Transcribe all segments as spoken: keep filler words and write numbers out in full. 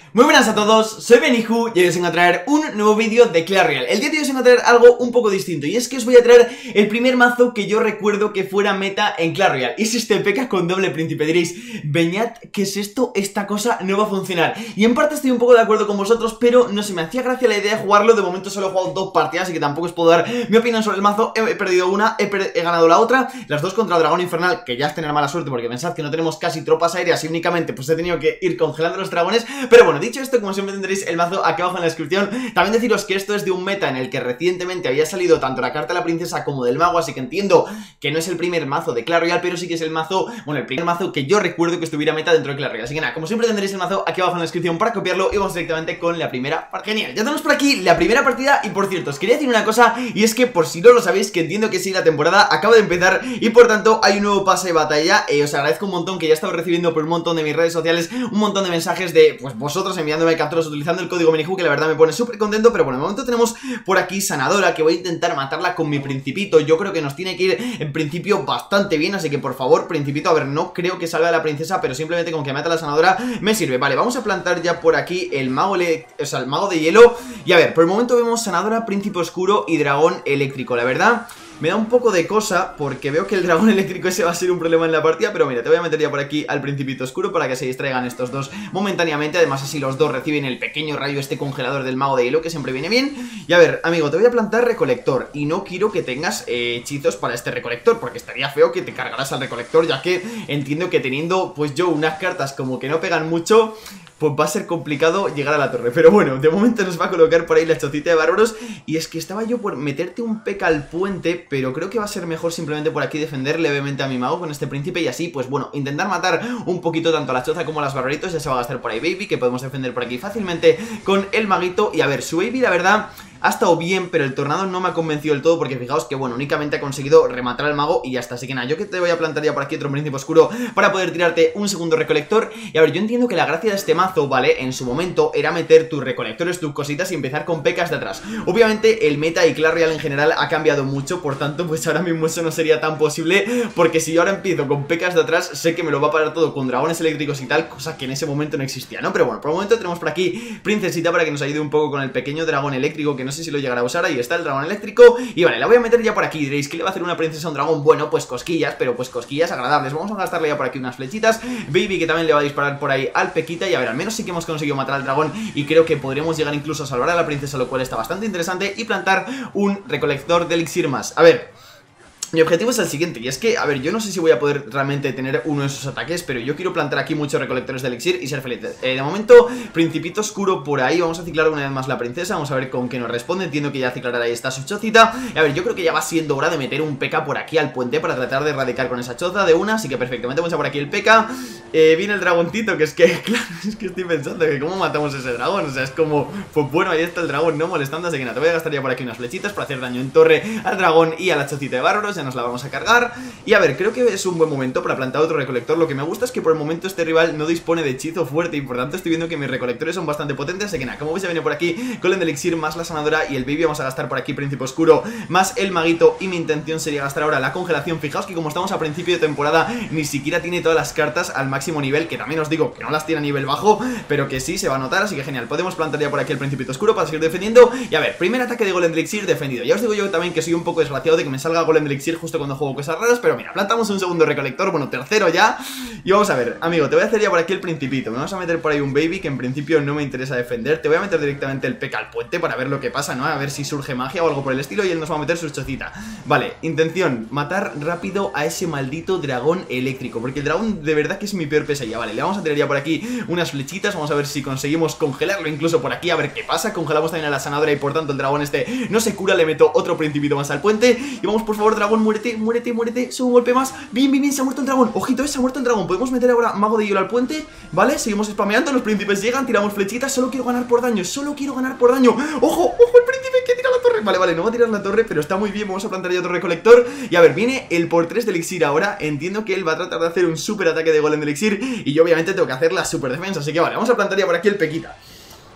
Muy buenas a todos, soy Beniju y hoy os vengo a traer un nuevo vídeo de Clash Royale. El día de hoy os vengo a traer algo un poco distinto, y es que os voy a traer el primer mazo que yo recuerdo que fuera meta en Clash Royale. Y es este P K con doble príncipe. Diréis, Beñat, ¿qué es esto? Esta cosa no va a funcionar. Y en parte estoy un poco de acuerdo con vosotros, pero no se me hacía gracia la idea de jugarlo. De momento solo he jugado dos partidas, así que tampoco os puedo dar mi opinión sobre el mazo. He, he perdido una, he, per he ganado la otra, las dos contra Dragón Infernal, que ya es tener mala suerte porque pensad que no tenemos casi tropas aéreas y únicamente pues he tenido que ir congelando los dragones. Pero bueno, dicho esto, como siempre tendréis el mazo aquí abajo en la descripción. También deciros que esto es de un meta en el que recientemente había salido tanto la carta de la princesa como del mago, así que entiendo que no es el primer mazo de Clash Royale, pero sí que es el mazo, bueno, el primer mazo que yo recuerdo que estuviera meta dentro de Clash Royale. Así que nada, como siempre tendréis el mazo aquí abajo en la descripción para copiarlo y vamos directamente con la primera partida. Genial, ya tenemos por aquí la primera partida. Y por cierto, os quería decir una cosa, y es que por si no lo sabéis, que entiendo que sí, la temporada acaba de empezar y por tanto hay un nuevo pase de batalla. eh, Os agradezco un montón que ya he estado recibiendo por un montón de mis redes sociales un montón de mensajes de, pues vosotros enviándome capturas utilizando el código Beniju, que la verdad me pone súper contento. Pero bueno, de momento tenemos por aquí Sanadora, que voy a intentar matarla con mi Principito. Yo creo que nos tiene que ir en principio bastante bien, así que por favor, Principito, a ver, no creo que salga la princesa, pero simplemente con que mate a la Sanadora me sirve. Vale, vamos a plantar ya por aquí el mago, le... o sea, el mago de hielo. Y a ver, por el momento vemos Sanadora, Príncipe Oscuro y Dragón Eléctrico. La verdad me da un poco de cosa porque veo que el dragón eléctrico ese va a ser un problema en la partida. Pero mira, te voy a meter ya por aquí al Principito Oscuro para que se distraigan estos dos momentáneamente. Además así los dos reciben el pequeño rayo este congelador del mago de hielo, que siempre viene bien. Y a ver, amigo, te voy a plantar recolector y no quiero que tengas eh, hechizos para este recolector, porque estaría feo que te cargaras al recolector, ya que entiendo que teniendo pues yo unas cartas como que no pegan mucho, pues va a ser complicado llegar a la torre. Pero bueno, de momento nos va a colocar por ahí la chocita de bárbaros. Y es que estaba yo por meterte un P K al puente, pero creo que va a ser mejor simplemente por aquí defender levemente a mi mago con este príncipe. Y así, pues bueno, intentar matar un poquito tanto a la choza como a las barbaritos. Ya se va a gastar por ahí Baby, que podemos defender por aquí fácilmente con el maguito. Y a ver, su Baby la verdad ha estado bien, pero el tornado no me ha convencido del todo, porque fijaos que, bueno, únicamente ha conseguido rematar al mago y ya está. Así que nada, yo que te voy a plantar ya por aquí otro Príncipe Oscuro para poder tirarte un segundo recolector. Y a ver, yo entiendo que la gracia de este mazo, ¿vale? En su momento era meter tus recolectores, tus cositas y empezar con P Ks de atrás. Obviamente el meta y Clash Royale en general ha cambiado mucho, por tanto, pues ahora mismo eso no sería tan posible, porque si yo ahora empiezo con P Ks de atrás, sé que me lo va a parar todo con dragones eléctricos y tal, cosa que en ese momento no existía, ¿no? Pero bueno, por el momento tenemos por aquí Princesita para que nos ayude un poco con el pequeño dragón eléctrico, que no sé si lo llegará a usar. Ahí está el dragón eléctrico. Y vale, la voy a meter ya por aquí. Diréis, ¿qué le va a hacer una princesa a un dragón? Bueno, pues cosquillas, pero pues cosquillas agradables. Vamos a gastarle ya por aquí unas flechitas. Baby, que también le va a disparar por ahí al Pequita. Y a ver, al menos sí que hemos conseguido matar al dragón, y creo que podremos llegar incluso a salvar a la princesa, lo cual está bastante interesante. Y plantar un recolector de elixir más. A ver, mi objetivo es el siguiente, y es que, a ver, yo no sé si voy a poder realmente tener uno de esos ataques, pero yo quiero plantar aquí muchos recolectores de elixir y ser feliz. eh, De momento, Principito Oscuro por ahí. Vamos a ciclar una vez más la princesa, vamos a ver con qué nos responde. Entiendo que ya ciclará ahí está su chocita. Y a ver, yo creo que ya va siendo hora de meter un P K por aquí al puente para tratar de erradicar con esa choza de una. Así que perfectamente, vamos a por aquí el P K. eh, Viene el dragoncito, que es que, claro, es que estoy pensando que cómo matamos a ese dragón. O sea, es como, pues bueno, ahí está el dragón no molestando. Así que nada, te voy a gastar ya por aquí unas flechitas para hacer daño en torre al dragón y a la chocita de bárbaros. Ya nos la vamos a cargar. Y a ver, creo que es un buen momento para plantar otro recolector. Lo que me gusta es que por el momento este rival no dispone de hechizo fuerte, y por tanto estoy viendo que mis recolectores son bastante potentes. Así que nada, como veis, ya viene por aquí Golem de elixir más la Sanadora y el Baby. Vamos a gastar por aquí Príncipe Oscuro más el maguito, y mi intención sería gastar ahora la congelación. Fijaos que como estamos a principio de temporada, ni siquiera tiene todas las cartas al máximo nivel, que también os digo que no las tiene a nivel bajo, pero que sí se va a notar. Así que genial, podemos plantar ya por aquí el Principito Oscuro para seguir defendiendo. Y a ver, primer ataque de Golem de elixir defendido. Ya os digo yo también que soy un poco desgraciado de que me salga Golem de elixir justo cuando juego cosas raras, pero mira, plantamos un segundo recolector, bueno, tercero ya. Y vamos a ver, amigo, te voy a hacer ya por aquí el Principito. Me vamos a meter por ahí un Baby, que en principio no me interesa defender. Te voy a meter directamente el P K al puente para ver lo que pasa, ¿no? A ver si surge magia o algo por el estilo, y él nos va a meter su chocita. Vale, intención, matar rápido a ese maldito dragón eléctrico, porque el dragón de verdad que es mi peor pesadilla. Vale, le vamos a tirar ya por aquí unas flechitas. Vamos a ver si conseguimos congelarlo incluso por aquí, a ver qué pasa. Congelamos también a la Sanadora y por tanto el dragón este no se cura. Le meto otro Principito más al puente. Y vamos, por favor, dragón, muérete, muérete, muérete. Sube un golpe más. Bien, bien, bien, se ha muerto el dragón. Ojito, eh, se ha muerto el dragón. Podemos meter ahora mago de hielo al puente. Vale, seguimos spameando. Los príncipes llegan, tiramos flechitas. Solo quiero ganar por daño, solo quiero ganar por daño. Ojo, ojo, el príncipe que tira la torre. Vale, vale, no va a tirar la torre, pero está muy bien. Vamos a plantar ya otro recolector. Y a ver, viene el por tres de elixir ahora. Entiendo que él va a tratar de hacer un super ataque de golem de elixir, y yo obviamente tengo que hacer la super defensa. Así que vale, vamos a plantar ya por aquí el Pequita.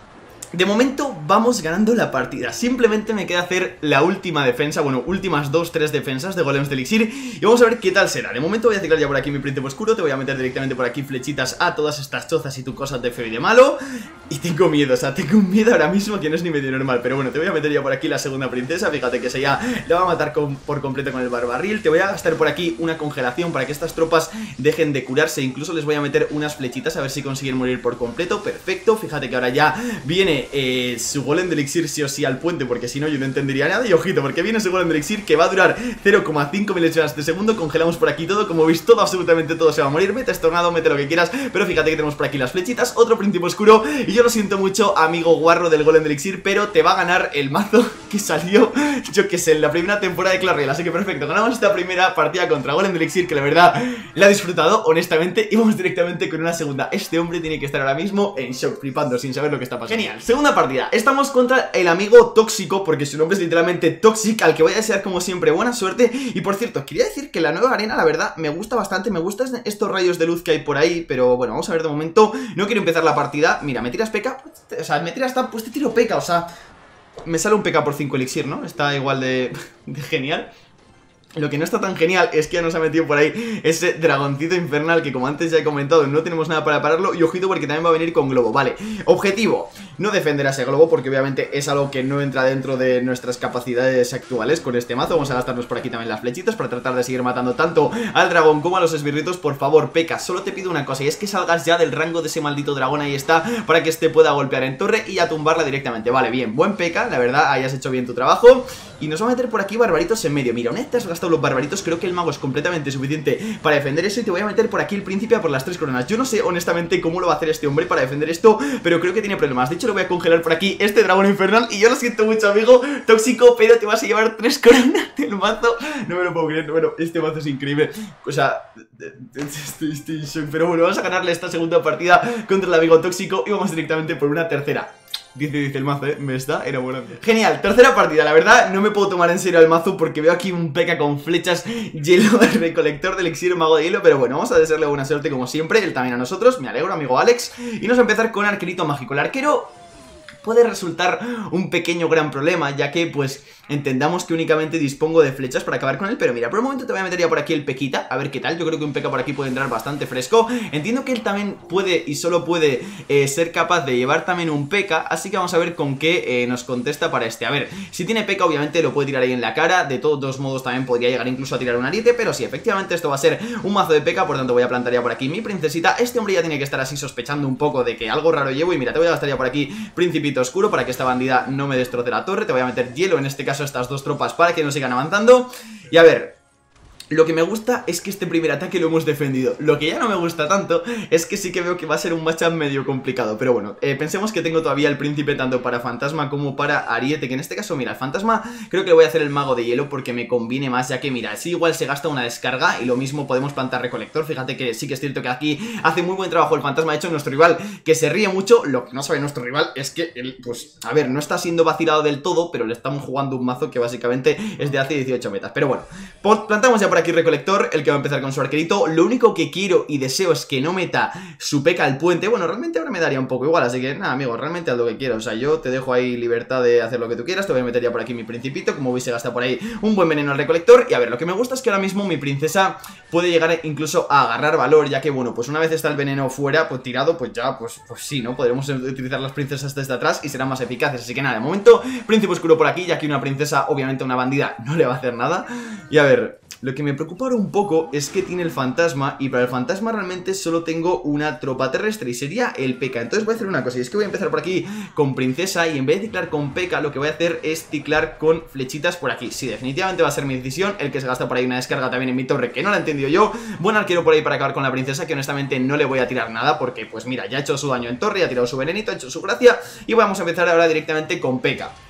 De momento vamos ganando la partida. Simplemente me queda hacer la última defensa. Bueno, últimas dos, tres defensas de golems de elixir. Y vamos a ver qué tal será. De momento voy a ciclar ya por aquí mi príncipe oscuro. Te voy a meter directamente por aquí flechitas a todas estas chozas y tu cosas de feo y de malo. Y tengo miedo, o sea, tengo un miedo ahora mismo que no es ni medio normal. Pero bueno, te voy a meter ya por aquí la segunda princesa. Fíjate que esa ya la va a matar con, por completo con el barbarril. Te voy a gastar por aquí una congelación para que estas tropas dejen de curarse. Incluso les voy a meter unas flechitas a ver si consiguen morir por completo. Perfecto, fíjate que ahora ya viene Eh, su golem de elixir sí o sí al puente, porque si no yo no entendería nada. Y ojito, porque viene su golem de elixir que va a durar cero coma cinco milésimas de segundo. Congelamos por aquí todo, como veis todo, absolutamente todo se va a morir. Mete estornado, mete lo que quieras, pero fíjate que tenemos por aquí las flechitas, otro príncipe oscuro. Y yo lo siento mucho, amigo guarro del golem de elixir, pero te va a ganar el mazo que salió, yo que sé, en la primera temporada de Clash Royale. Así que perfecto, ganamos esta primera partida contra golem de elixir, que la verdad la he disfrutado, honestamente. Y vamos directamente con una segunda. Este hombre tiene que estar ahora mismo en shock, flipando, sin saber lo que está pasando. Genial, segunda partida. Estamos contra el amigo tóxico, porque su nombre es literalmente Toxic, al que voy a desear como siempre buena suerte. Y por cierto, quería decir que la nueva arena, la verdad, me gusta bastante. Me gustan estos rayos de luz que hay por ahí, pero bueno, vamos a ver de momento. No quiero empezar la partida. Mira, me tiras P K, o sea, me tiras tan, pues te tiro P K, o sea, me sale un P K por cinco elixir, ¿no? Está igual de, de genial. Lo que no está tan genial es que ya nos ha metido por ahí ese dragoncito infernal que, como antes ya he comentado, no tenemos nada para pararlo. Y ojito porque también va a venir con globo. Vale, objetivo, no defender a ese globo, porque obviamente es algo que no entra dentro de nuestras capacidades actuales con este mazo. Vamos a gastarnos por aquí también las flechitas para tratar de seguir matando tanto al dragón como a los esbirritos. Por favor, P K, solo te pido una cosa, y es que salgas ya del rango de ese maldito dragón. Ahí está, para que este pueda golpear en torre y a tumbarla directamente. Vale, bien, buen P K, la verdad, hayas hecho bien tu trabajo. Y nos va a meter por aquí barbaritos en medio. Mira, una vez te has gastado los barbaritos, creo que el mago es completamente suficiente para defender eso. Y te voy a meter por aquí el príncipe a por las tres coronas. Yo no sé honestamente cómo lo va a hacer este hombre para defender esto, pero creo que tiene problemas. De hecho, lo voy a congelar por aquí, este dragón infernal. Y yo lo siento mucho, amigo tóxico, pero te vas a llevar tres coronas del mazo. No me lo puedo creer. Bueno, este mazo es increíble. O sea, estoy, estoy en shock. Pero bueno, vamos a ganarle esta segunda partida contra el amigo tóxico y vamos directamente por una tercera. Dice, dice el mazo, ¿eh? Me está enamorando. Genial, tercera partida, la verdad no me puedo tomar en serio al mazo porque veo aquí un P K con flechas, hielo, recolector de elixir, mago de hielo. Pero bueno, vamos a desearle buena suerte como siempre, él también a nosotros, me alegro, amigo Alex. Y vamos a empezar con arquerito mágico. El arquero puede resultar un pequeño gran problema, ya que pues entendamos que únicamente dispongo de flechas para acabar con él. Pero mira, por un momento te voy a meter ya por aquí el Pequita, a ver qué tal. Yo creo que un P K por aquí puede entrar bastante fresco. Entiendo que él también puede y solo puede eh, ser capaz de llevar también un P K, así que vamos a ver con qué eh, nos contesta para este. A ver, si tiene P K obviamente lo puede tirar ahí en la cara. De todos modos también podría llegar incluso a tirar un ariete, pero sí, efectivamente esto va a ser un mazo de P K, por tanto voy a plantar ya por aquí mi princesita. Este hombre ya tiene que estar así sospechando un poco de que algo raro llevo. Y mira, te voy a gastar ya por aquí Principito Oscuro para que esta bandida no me destroce la torre. Te voy a meter hielo, en este caso estas dos tropas, para que no sigan avanzando. Y a ver, lo que me gusta es que este primer ataque lo hemos defendido. Lo que ya no me gusta tanto es que sí que veo que va a ser un matchup medio complicado. Pero bueno, eh, pensemos que tengo todavía el príncipe tanto para fantasma como para ariete, que en este caso, mira, el fantasma creo que le voy a hacer el mago de hielo porque me conviene más, ya que mira, sí igual se gasta una descarga y lo mismo podemos plantar recolector. Fíjate que sí que es cierto que aquí hace muy buen trabajo el fantasma. De hecho, nuestro rival, que se ríe mucho, lo que no sabe nuestro rival es que él, pues, a ver, no está siendo vacilado del todo, pero le estamos jugando un mazo que básicamente es de hace dieciocho metas. Pero bueno, plantamos ya por aquí recolector, el que va a empezar con su arquerito. Lo único que quiero y deseo es que no meta su P K al puente. Bueno, realmente ahora me daría un poco igual, así que nada, amigo, realmente haz lo que quiero. O sea, yo te dejo ahí libertad de hacer lo que tú quieras. Te voy a meter ya por aquí mi principito, como veis se gasta por ahí un buen veneno al recolector. Y a ver, lo que me gusta es que ahora mismo mi princesa puede llegar incluso a agarrar valor, ya que bueno, pues una vez está el veneno fuera, pues tirado, pues ya, pues, pues sí, ¿no? Podremos utilizar las princesas desde atrás y serán más eficaces. Así que nada, de momento, príncipe oscuro por aquí, ya que una princesa, obviamente una bandida, no le va a hacer nada. Y a ver, lo que me preocupa ahora un poco es que tiene el fantasma, y para el fantasma realmente solo tengo una tropa terrestre y sería el P K. Entonces voy a hacer una cosa, y es que voy a empezar por aquí con princesa, y en vez de ciclar con P K lo que voy a hacer es ciclar con flechitas por aquí. Sí, definitivamente va a ser mi decisión. El que se gasta por ahí una descarga también en mi torre, que no la he entendido yo. Buen arquero por ahí para acabar con la princesa, que honestamente no le voy a tirar nada porque pues mira, ya ha hecho su daño en torre, ya ha tirado su venenito, ha hecho su gracia, y vamos a empezar ahora directamente con P K.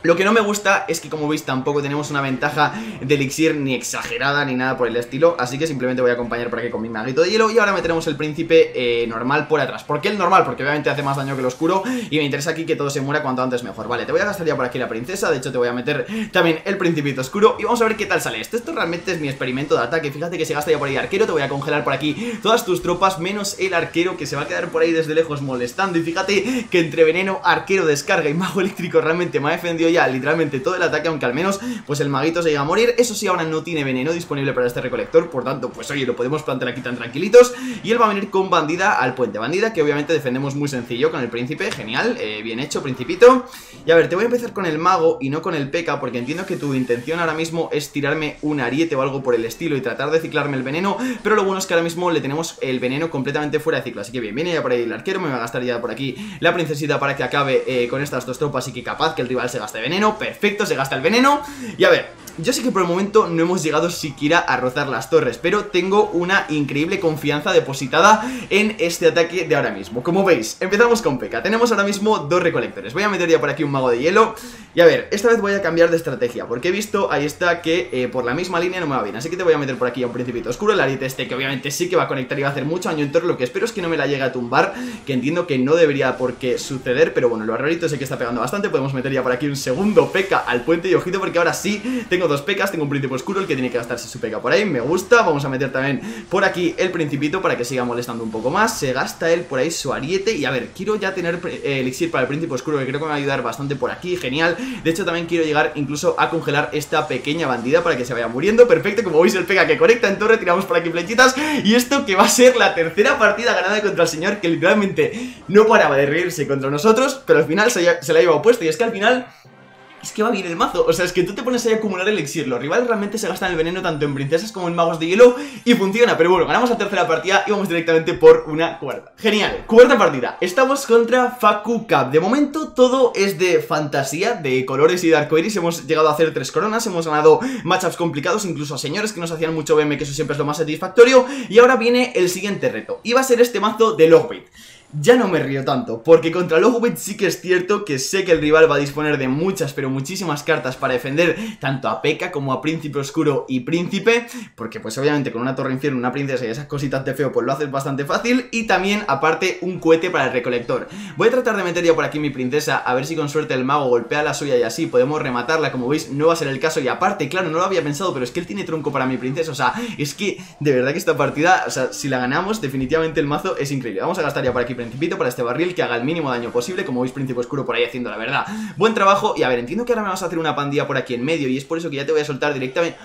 Lo que no me gusta es que, como veis, tampoco tenemos una ventaja de elixir ni exagerada ni nada por el estilo, así que simplemente voy a acompañar por aquí con mi maguito de hielo. Y ahora meteremos el príncipe eh, normal por atrás. ¿Por qué el normal? Porque obviamente hace más daño que el oscuro y me interesa aquí que todo se muera cuanto antes mejor. Vale, te voy a gastar ya por aquí la princesa, de hecho te voy a meter también el principito oscuro y vamos a ver qué tal sale esto. Esto realmente es mi experimento de ataque, fíjate que se gasta ya por ahí arquero, te voy a congelar por aquí todas tus tropas, menos el arquero que se va a quedar por ahí desde lejos molestando. Y fíjate que entre veneno, arquero, descarga y mago eléctrico realmente me ha defendido ya literalmente todo el ataque, aunque al menos pues el maguito se llega a morir. Eso sí, ahora no tiene veneno disponible para este recolector, por tanto pues oye, lo podemos plantar aquí tan tranquilitos. Y él va a venir con bandida al puente, bandida que obviamente defendemos muy sencillo con el príncipe, genial, eh, bien hecho principito. Y a ver, te voy a empezar con el mago y no con el P K, porque entiendo que tu intención ahora mismo es tirarme un ariete o algo por el estilo y tratar de ciclarme el veneno, pero lo bueno es que ahora mismo le tenemos el veneno completamente fuera de ciclo, así que bien, viene ya por ahí el arquero, me va a gastar ya por aquí la princesita para que acabe eh, con estas dos tropas y que capaz que el rival se gaste veneno. Perfecto, se gasta el veneno. Y a ver, yo sé que por el momento no hemos llegado siquiera a rozar las torres, pero tengo una increíble confianza depositada en este ataque de ahora mismo. Como veis, empezamos con P K. Tenemos ahora mismo dos recolectores. Voy a meter ya por aquí un mago de hielo. Y a ver, esta vez voy a cambiar de estrategia, porque he visto, ahí está, que eh, por la misma línea no me va bien. Así que te voy a meter por aquí a un principito oscuro, el ariete este, que obviamente sí que va a conectar y va a hacer mucho daño en torre. Lo que espero es que no me la llegue a tumbar, que entiendo que no debería por qué suceder, pero bueno, lo arrolito sé que está pegando bastante. Podemos meter ya por aquí un segundo P K al puente y ojito, porque ahora sí tengo dos P Ks, tengo un príncipe oscuro, el que tiene que gastarse su P K por ahí, me gusta. Vamos a meter también por aquí el principito para que siga molestando un poco más. Se gasta él por ahí su ariete y a ver, quiero ya tener eh, elixir para el príncipe oscuro, que creo que me va a ayudar bastante por aquí, genial. De hecho también quiero llegar incluso a congelar esta pequeña bandida para que se vaya muriendo. Perfecto, como veis el P K que conecta en torre, tiramos por aquí flechitas y esto que va a ser la tercera partida ganada contra el señor, que literalmente no paraba de reírse contra nosotros, pero al final se, se la ha llevado puesto. Y es que al final es que va bien el mazo, o sea, es que tú te pones ahí a acumular elixir, los rivales realmente se gastan el veneno tanto en princesas como en magos de hielo y funciona, pero bueno, ganamos la tercera partida y vamos directamente por una cuarta. Genial, cuarta partida, estamos contra Facu Cup. De momento todo es de fantasía, de colores y de arcoiris, hemos llegado a hacer tres coronas, hemos ganado matchups complicados, incluso a señores que nos hacían mucho B M, que eso siempre es lo más satisfactorio. Y ahora viene el siguiente reto, y va a ser este mazo de Logbait. Ya no me río tanto, porque contra Logbait sí que es cierto que sé que el rival va a disponer de muchas, pero muchísimas cartas para defender tanto a P K como a Príncipe Oscuro y Príncipe, porque pues obviamente con una Torre Infierno, una princesa y esas cositas de feo pues lo haces bastante fácil. Y también aparte un cohete para el recolector. Voy a tratar de meter ya por aquí mi princesa, a ver si con suerte el mago golpea la suya y así podemos rematarla. Como veis no va a ser el caso y aparte, claro, no lo había pensado, pero es que él tiene tronco para mi princesa, o sea, es que de verdad que esta partida, o sea, si la ganamos definitivamente el mazo es increíble. Vamos a gastar ya por aquí principito para este barril que haga el mínimo daño posible. Como veis príncipe oscuro por ahí haciendo la verdad buen trabajo. Y a ver, entiendo que ahora me vas a hacer una pandilla por aquí en medio y es por eso que ya te voy a soltar directamente.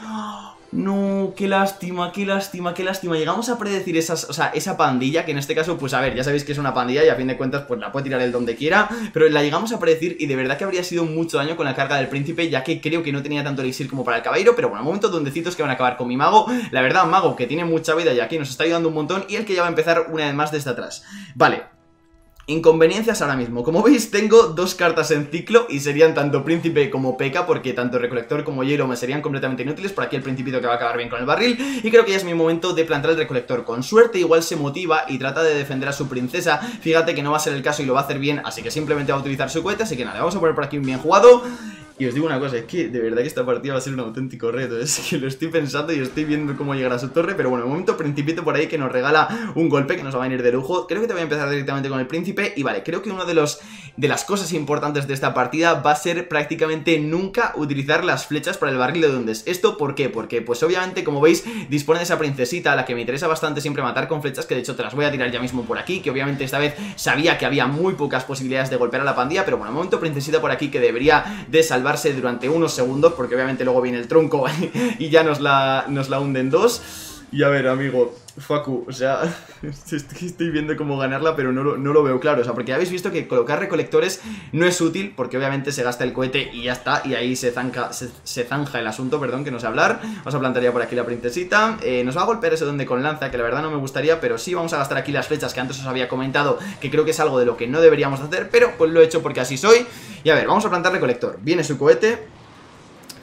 No, qué lástima, qué lástima, qué lástima. Llegamos a predecir esas, o sea, esa pandilla, que en este caso, pues a ver, ya sabéis que es una pandilla y a fin de cuentas, pues la puede tirar él donde quiera, pero la llegamos a predecir y de verdad que habría sido mucho daño con la carga del príncipe, ya que creo que no tenía tanto elixir como para el caballero. Pero bueno, momentos dondecitos que van a acabar con mi mago. La verdad, un mago que tiene mucha vida y aquí nos está ayudando un montón, y el que ya va a empezar una vez más desde atrás. Vale. Inconveniencias ahora mismo, como veis tengo dos cartas en ciclo y serían tanto príncipe como P K, porque tanto recolector como hielo me serían completamente inútiles. Por aquí el principito que va a acabar bien con el barril, y creo que ya es mi momento de plantar el recolector. Con suerte igual se motiva y trata de defender a su princesa, fíjate que no va a ser el caso y lo va a hacer bien, así que simplemente va a utilizar su cohete. Así que nada, vamos a poner por aquí un bien jugado. Y os digo una cosa, es que de verdad que esta partida va a ser un auténtico reto. Es que lo estoy pensando y estoy viendo cómo llegar a su torre. Pero bueno, de momento principito por ahí que nos regala un golpe que nos va a venir de lujo. Creo que te voy a empezar directamente con el príncipe. Y vale, creo que uno de los de las cosas importantes de esta partida va a ser prácticamente nunca utilizar las flechas para el barril de Dundes. ¿Esto por qué? Porque pues obviamente, como veis, dispone de esa princesita a la que me interesa bastante siempre matar con flechas, que de hecho te las voy a tirar ya mismo por aquí, que obviamente esta vez sabía que había muy pocas posibilidades de golpear a la pandilla. Pero bueno, de momento princesita por aquí que debería de salvar durante unos segundos, porque obviamente luego viene el tronco y ya nos la, nos la hunden dos. Y a ver, amigo, Facu, o sea, estoy viendo cómo ganarla, pero no lo, no lo veo claro. O sea, porque ya habéis visto que colocar recolectores no es útil, porque obviamente se gasta el cohete y ya está. Y ahí se zanja, se, se zanja el asunto, perdón, que no sé hablar. Vamos a plantar ya por aquí la princesita. eh, Nos va a golpear ese donde con lanza, que la verdad no me gustaría, pero sí vamos a gastar aquí las flechas, que antes os había comentado que creo que es algo de lo que no deberíamos hacer, pero pues lo he hecho porque así soy. Y a ver, vamos a plantar recolector. Viene su cohete.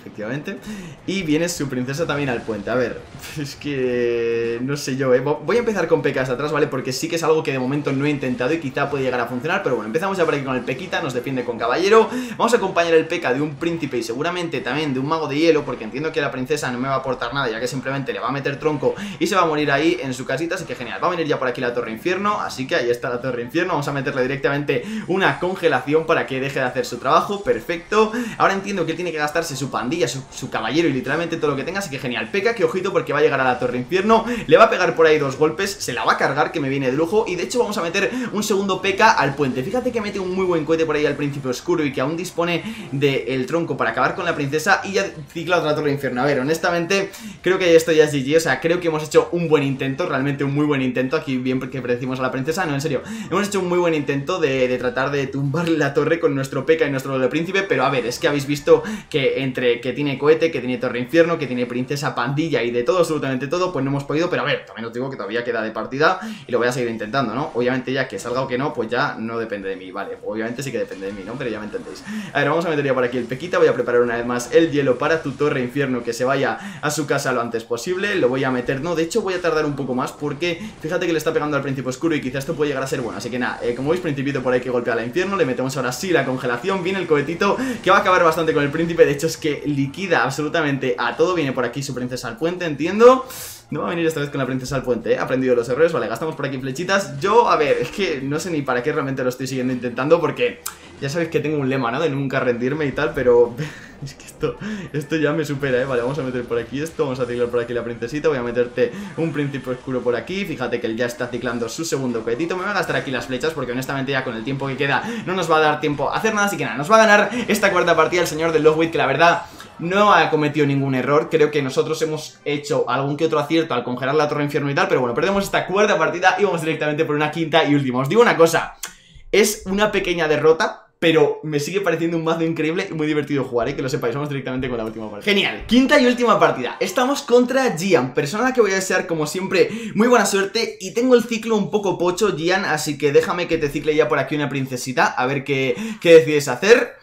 efectivamente. Y viene su princesa también al puente. A ver, es que... no sé yo, ¿eh? Voy a empezar con P Ks atrás, ¿vale? Porque sí que es algo que de momento no he intentado y quizá puede llegar a funcionar. Pero bueno, empezamos ya por aquí con el Pequita, nos defiende con caballero. Vamos a acompañar el P K de un príncipe y seguramente también de un mago de hielo, porque entiendo que la princesa no me va a aportar nada, ya que simplemente le va a meter tronco y se va a morir ahí en su casita. Así que genial, va a venir ya por aquí la torre infierno. Así que ahí está la torre infierno. Vamos a meterle directamente una congelación para que deje de hacer su trabajo. Perfecto. Ahora entiendo que él tiene que gastarse su pandilla, su, su caballero y literalmente todo lo que tenga. Así que genial, P K, que ojito, porque va a llegar a la torre infierno. Le va a pegar por ahí dos golpes, se la va a cargar, que me viene de lujo. Y de hecho vamos a meter un segundo P K al puente. Fíjate que mete un muy buen cohete por ahí al príncipe oscuro y que aún dispone del tronco para acabar con la princesa. Y ya cicla otra torre infierno. A ver, honestamente creo que esto ya es G G. O sea, creo que hemos hecho un buen intento, realmente un muy buen intento. Aquí bien porque predecimos a la princesa, no, en serio, hemos hecho un muy buen intento de, de tratar de tumbar la torre con nuestro P K y nuestro doble príncipe. Pero a ver, es que habéis visto que entre que tiene cohete, que tiene torre infierno, que tiene princesa, pandilla y de todo, absolutamente todo, pues no hemos podido. Pero a ver, también os digo que todavía queda de partida y lo voy a seguir intentando, ¿no? Obviamente ya que salga o que no, pues ya no depende de mí, vale, obviamente sí que depende de mí, ¿no? Pero ya me entendéis. A ver, vamos a meter ya por aquí el Pequita, voy a preparar una vez más el hielo para tu torre infierno, que se vaya a su casa lo antes posible. Lo voy a meter, no, de hecho voy a tardar un poco más porque fíjate que le está pegando al príncipe oscuro y quizás esto puede llegar a ser bueno. Así que nada, eh, como veis, principito por ahí que golpea al infierno, le metemos ahora sí la congelación, viene el cohetito que va a acabar bastante con el príncipe. De hecho es que liquida absolutamente a todo. Viene por aquí su princesa al puente, entiendo. No va a venir esta vez con la princesa al puente, ¿eh? Ha aprendido los errores, vale, gastamos por aquí flechitas. Yo, a ver, es que no sé ni para qué realmente lo estoy siguiendo intentando, porque ya sabéis que tengo un lema, ¿no? De nunca rendirme y tal, pero es que esto, esto ya me supera, ¿eh? Vale, vamos a meter por aquí esto, vamos a ciclar por aquí la princesita. Voy a meterte un príncipe oscuro por aquí. Fíjate que él ya está ciclando su segundo cohetito. Me voy a gastar aquí las flechas porque honestamente ya con el tiempo que queda no nos va a dar tiempo a hacer nada. Así que nada, nos va a ganar esta cuarta partida el señor del Lockwood, que la verdad no ha cometido ningún error. Creo que nosotros hemos hecho algún que otro acierto al congelar la torre infierno y tal, pero bueno, perdemos esta cuarta partida y vamos directamente por una quinta y última. Os digo una cosa, es una pequeña derrota, pero me sigue pareciendo un mazo increíble y muy divertido jugar, ¿eh? Que lo sepáis, vamos directamente con la última partida. Genial, quinta y última partida. Estamos contra Gian, persona a la que voy a desear como siempre muy buena suerte. Y tengo el ciclo un poco pocho, Gian, así que déjame que te cicle ya por aquí una princesita, a ver qué, qué decides hacer.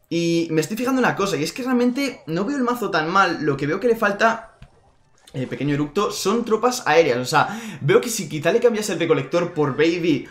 Y me estoy fijando una cosa, y es que realmente no veo el mazo tan mal. Lo que veo que le falta, eh, pequeño eructo, son tropas aéreas. O sea, veo que si quizá le cambias el recolector por Baby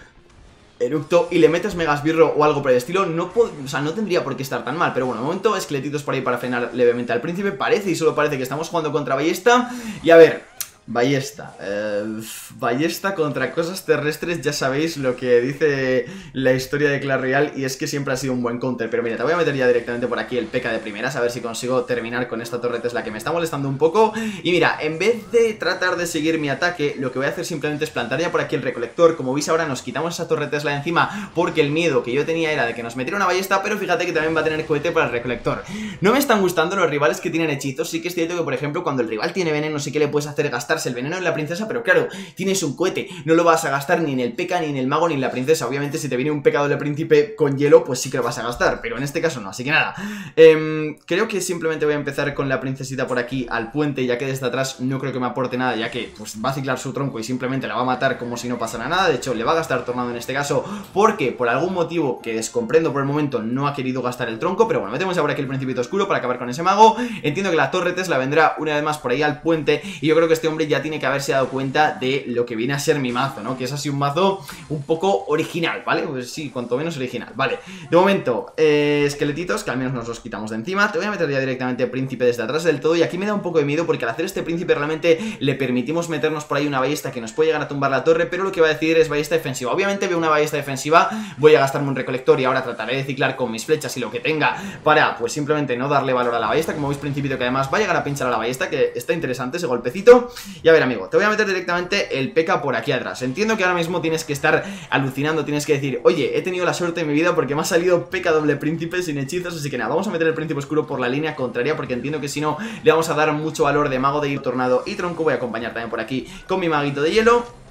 Eructo y le metes Megasbirro o algo por el estilo, no, o sea, no tendría por qué estar tan mal. Pero bueno, de momento esqueletitos por ahí para frenar levemente al príncipe. Parece y solo parece que estamos jugando contra Ballesta. Y a ver, Ballesta, eh, Ballesta contra cosas terrestres, ya sabéis lo que dice la historia de Clash Royale, y es que siempre ha sido un buen counter. Pero mira, te voy a meter ya directamente por aquí el P K de primeras, a ver si consigo terminar con esta torre Tesla que me está molestando un poco. Y mira, en vez de tratar de seguir mi ataque, lo que voy a hacer simplemente es plantar ya por aquí el recolector. Como veis ahora nos quitamos esa torre Tesla de encima, porque el miedo que yo tenía era de que nos metiera una ballesta. Pero fíjate que también va a tener cohete para el recolector. No me están gustando los rivales que tienen hechizos. Sí que es cierto que, por ejemplo, cuando el rival tiene veneno, sí que le puedes hacer gastarse el veneno en la princesa, pero claro, tienes un cohete, no lo vas a gastar ni en el P K, ni en el mago, ni en la princesa. Obviamente si te viene un P K doble príncipe con hielo, pues sí que lo vas a gastar, pero en este caso no, así que nada. eh, Creo que simplemente voy a empezar con la princesita por aquí al puente, ya que desde atrás no creo que me aporte nada, ya que pues va a ciclar su tronco y simplemente la va a matar como si no pasara nada. De hecho, le va a gastar tornado en este caso, porque por algún motivo que descomprendo por el momento no ha querido gastar el tronco. Pero bueno, metemos ahora aquí el principito oscuro para acabar con ese mago. Entiendo que la torre Tesla vendrá una vez más por ahí al puente, y yo creo que este hombre ya tiene que haberse dado cuenta de lo que viene a ser mi mazo, ¿no? Que es así un mazo un poco original, ¿vale? Pues sí, cuanto menos original, vale. De momento, eh, esqueletitos, que al menos nos los quitamos de encima. Te voy a meter ya directamente príncipe desde atrás del todo, y aquí me da un poco de miedo porque al hacer este príncipe realmente le permitimos meternos por ahí una ballesta que nos puede llegar a tumbar la torre, pero lo que va a decidir es ballesta defensiva. Obviamente veo una ballesta defensiva, voy a gastarme un recolector y ahora trataré de ciclar con mis flechas y lo que tenga para, pues simplemente no darle valor a la ballesta. Como veis, principito que además va a llegar a pinchar a la ballesta, que está interesante ese golpecito. Y a ver, amigo, te voy a meter directamente el P K por aquí atrás. Entiendo que ahora mismo tienes que estar alucinando, tienes que decir, oye, he tenido la suerte de mi vida porque me ha salido P K doble príncipe sin hechizos. Así que nada, vamos a meter el príncipe oscuro por la línea contraria, porque entiendo que si no le vamos a dar mucho valor de mago de hielo, tornado y tronco. Voy a acompañar también por aquí con mi maguito de hielo.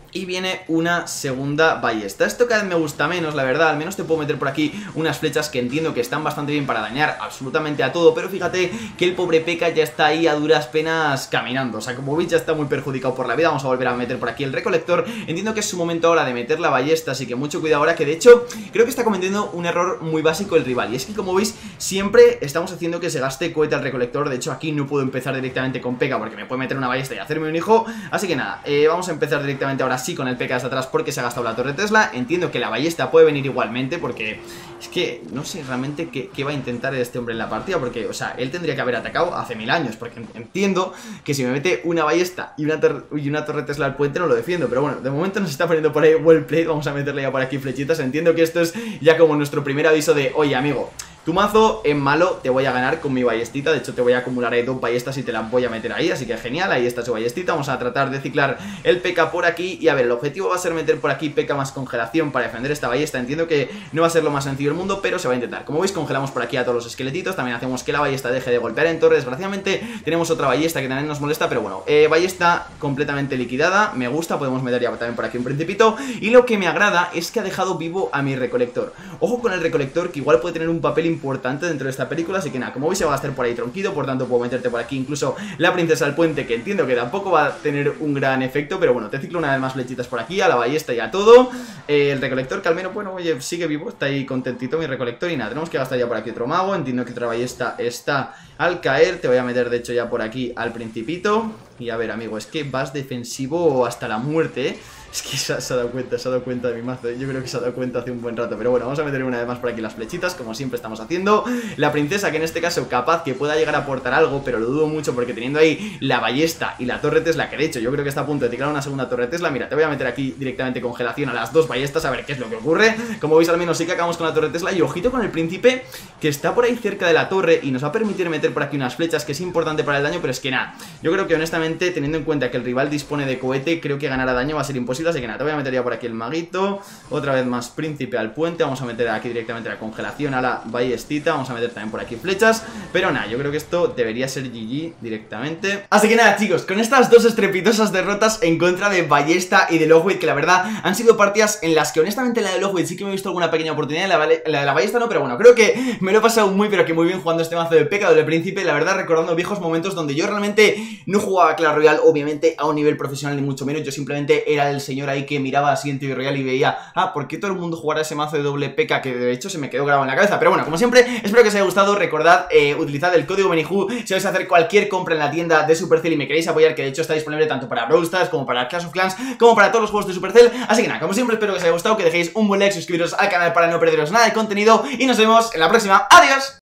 Y viene una segunda ballesta. Esto cada vez me gusta menos, la verdad. Al menos te puedo meter por aquí unas flechas que entiendo que están bastante bien para dañar absolutamente a todo. Pero fíjate que el pobre P.E.K.K.A ya está ahí a duras penas caminando. O sea, como veis ya está muy perjudicado por la vida. Vamos a volver a meter por aquí el recolector. Entiendo que es su momento ahora de meter la ballesta, así que mucho cuidado ahora, que de hecho creo que está cometiendo un error muy básico el rival. Y es que, como veis, siempre estamos haciendo que se gaste cohete al recolector. De hecho, aquí no puedo empezar directamente con P E K K A porque me puede meter una ballesta y hacerme un hijo. Así que nada, eh, vamos a empezar directamente ahora sí con el P E K K A desde atrás porque se ha gastado la torre Tesla. Entiendo que la ballesta puede venir igualmente porque es que no sé realmente qué, qué va a intentar este hombre en la partida, porque, o sea, él tendría que haber atacado hace mil años, porque entiendo que si me mete una ballesta y una, tor y una torre Tesla al puente no lo defiendo, pero bueno, de momento nos está poniendo por ahí well played. Vamos a meterle ya por aquí flechitas. Entiendo que esto es ya como nuestro primer aviso de, oye amigo, tu mazo es malo, te voy a ganar con mi ballestita. De hecho te voy a acumular ahí dos ballestas y te las voy a meter ahí, así que genial, ahí está su ballestita. Vamos a tratar de ciclar el P E K K A por aquí. Y a ver, el objetivo va a ser meter por aquí P E K K A más congelación para defender esta ballesta. Entiendo que no va a ser lo más sencillo del mundo, pero se va a intentar. Como veis, congelamos por aquí a todos los esqueletitos. También hacemos que la ballesta deje de golpear en torre. Desgraciadamente tenemos otra ballesta que también nos molesta, pero bueno, eh, ballesta completamente liquidada, me gusta. Podemos meter ya también por aquí un principito. Y lo que me agrada es que ha dejado vivo a mi recolector. Ojo con el recolector, que igual puede tener un papel importante dentro de esta película, así que nada, como veis se va a gastar por ahí tronquido, por tanto puedo meterte por aquí incluso la princesa al puente, que entiendo que tampoco va a tener un gran efecto, pero bueno, te ciclo una vez más flechitas por aquí, a la ballesta y a todo. Eh, el recolector, que al menos, bueno, oye, sigue vivo, está ahí contentito mi recolector. Y nada, tenemos que gastar ya por aquí otro mago. Entiendo que otra ballesta está al caer. Te voy a meter de hecho ya por aquí al principito. Y a ver, amigo, es que vas defensivo hasta la muerte, ¿eh? Es que se ha, se ha dado cuenta, se ha dado cuenta de mi mazo. Yo creo que se ha dado cuenta hace un buen rato. Pero bueno, vamos a meter una vez más por aquí las flechitas, como siempre estamos haciendo. La princesa, que en este caso capaz que pueda llegar a aportar algo, pero lo dudo mucho porque teniendo ahí la ballesta y la torre Tesla, que de hecho yo creo que está a punto de tirar una segunda torre Tesla. Mira, te voy a meter aquí directamente congelación a las dos ballestas, a ver qué es lo que ocurre. Como veis, al menos sí que acabamos con la torre Tesla. Y ojito con el príncipe, que está por ahí cerca de la torre y nos va a permitir meter por aquí unas flechas, que es importante para el daño. Pero es que nada, yo creo que honestamente, teniendo en cuenta que el rival dispone de cohete, creo que ganar a daño va a ser imposible. Así que nada, te voy a meter ya por aquí el maguito. Otra vez más príncipe al puente. Vamos a meter aquí directamente la congelación a la ballestita. Vamos a meter también por aquí flechas. Pero nada, yo creo que esto debería ser G G directamente. Así que nada, chicos, con estas dos estrepitosas derrotas en contra de ballesta y de Lockwood, que la verdad han sido partidas en las que honestamente la de Lockwood sí que me he visto alguna pequeña oportunidad, la, la de la ballesta no, pero bueno, creo que me lo he pasado muy pero que muy bien jugando este mazo de P E K K A del príncipe. La verdad, recordando viejos momentos donde yo realmente no jugaba Clash Royale, obviamente a un nivel profesional ni mucho menos. Yo simplemente era el señor ahí que miraba así en T V Royale y veía, ah, ¿por qué todo el mundo jugará ese mazo de doble P E K K A? Que de hecho se me quedó grabado en la cabeza. Pero bueno, como siempre, espero que os haya gustado. Recordad, eh, utilizad el código Benihú si vais a hacer cualquier compra en la tienda de Supercell y me queréis apoyar, que de hecho está disponible tanto para Brawl Stars como para Clash of Clans, como para todos los juegos de Supercell. Así que nada, como siempre, espero que os haya gustado, que dejéis un buen like, suscribiros al canal para no perderos nada de contenido y nos vemos en la próxima. ¡Adiós!